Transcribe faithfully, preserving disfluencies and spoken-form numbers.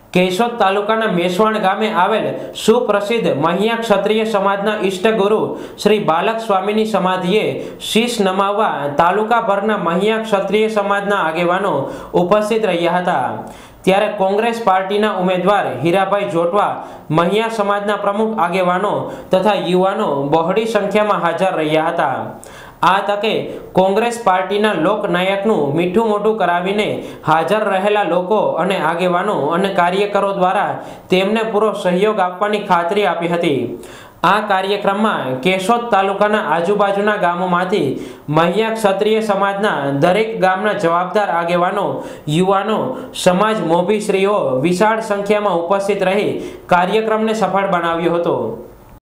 केशोद तालुकाना मेसवाण गामे आवेल सुप्रसिद्ध महिया क्षत्रिय समाजना इष्टगुरु श्री बालक स्वामीनी समाधिए शीश नमाववा तालुका भરના महिया क्षत्रिय समाजना આગેવાનો उपस्थित રહ્યા હતા। ત્યારે કોંગ્રેસ પાર્ટીના ઉમેદવાર હીરાભાઈ જોટવા महिया સમાજના પ્રમુખ આગેવાનો તથા યુવાનો બહોળી સંખ્યામાં હાજર રહ્યા હતા। आ तके कोंग्रेस पार्टीना लोकनायकनु मीठू मोटू करावीने हाजर रहेला लोको अने आगेवानो अने कार्यकरो द्वारा तेमने पूरो सहयोग आपवानी खातरी आपी हती। आ कार्यक्रम में केशोद तालुकाना आजुबाजुना गामोमांथी महिया क्षत्रिय समाजना दरेक गामना जवाबदार आगेवानो युवानो समाज मोभीश्रीओ विशाळ संख्या में उपस्थित रही कार्यक्रम ने सफल बनाव्यो हतो।